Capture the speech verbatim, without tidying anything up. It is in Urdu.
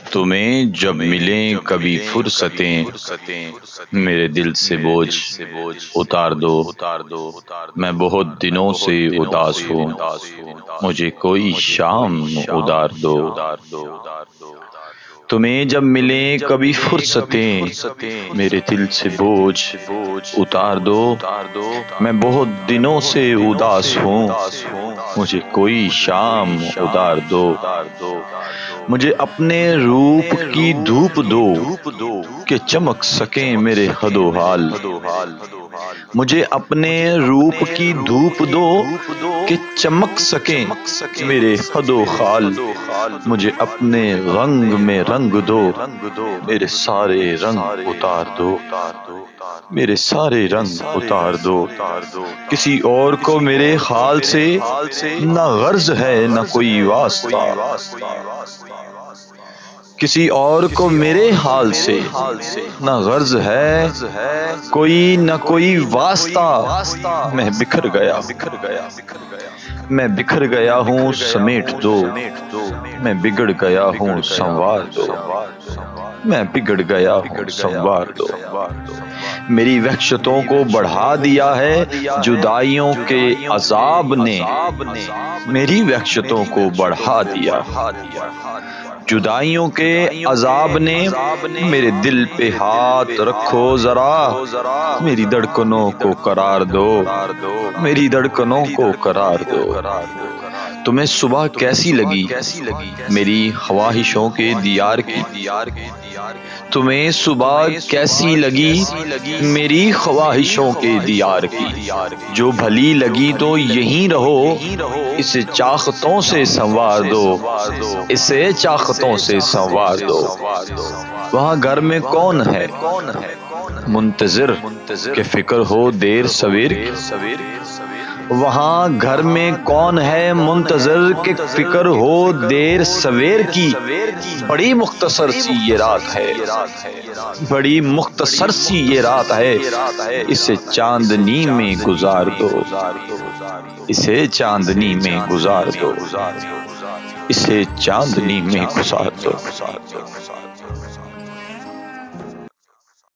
تمہیں جب ملیں کبھی فرصتیں میرے دل سے بوجھ اتار دو، میں بہت دنوں سے اداس ہوں، مجھے کوئی شام ادار دو۔ تمہیں جب ملیں کبھی فرصتیں میرے دل سے بوجھ اتار دو، میں بہت دنوں سے اداس ہوں، مجھے کوئی شام ادار دو۔ مجھے اپنے روپ کی دھوپ دو کہ چمک سکیں میرے حد و حال، مجھے اپنے روپ کی دھوپ دو کہ چمک سکیں میرے حد و حال، مجھے اپنے رنگ میں رنگ دو، میرے سارے رنگ اتار دو، میرے سارے رنگ اتار دو۔ کسی اور کو میرے حال سے نہ غرض ہے نہ کوئی واسطہ، کسی اور کو میرے حال سے نہ غرض ہے کوئی نہ کوئی واسطہ، میں بکھر گیا میں بکھر گیا ہوں سمیٹ دو، میں بگڑ گیا ہوں سنوار دو، میں بگڑ گیا ہوں سنوار دو۔ میری وحشتوں کو بڑھا دیا ہے جدائیوں کے عذاب نے، میری وحشتوں کو بڑھا دیا جدائیوں کے عذاب نے۔ میرے دل پہ ہاتھ رکھو ذرا، میری دھڑکنوں کو قرار دو، میری دھڑکنوں کو قرار دو۔ تمہیں صبح کیسی لگی میری خواہشوں کے دیار کی، تمہیں صبح کیسی لگی میری خواہشوں کے دیار کی، جو بھلی لگی تو یہیں رہو، اسے چاختوں سے سنوار دو، اسے چاختوں سے سنوار دو۔ وہاں گھر میں کون ہے منتظر کہ فکر ہو دیر سویر کی، وہاں گھر میں کون ہے منتظر کہ فکر ہو دیر سویر کی۔ بڑی مختصر سی یہ رات ہے، بڑی مختصر سی یہ رات ہے، اسے چاندنی میں گزار دو، اسے چاندنی میں گزار دو، اسے چاندنی میں گزار دو۔